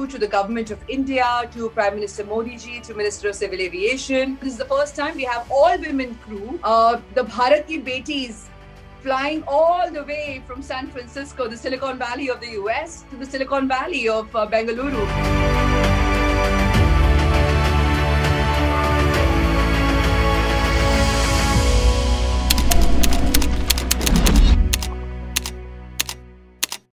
you to the Government of India, to Prime Minister Modi ji, to Minister of Civil Aviation. This is the first time we have all-women crew. The Bharat Ki Betis flying all the way from San Francisco, the Silicon Valley of the US, to the Silicon Valley of Bengaluru.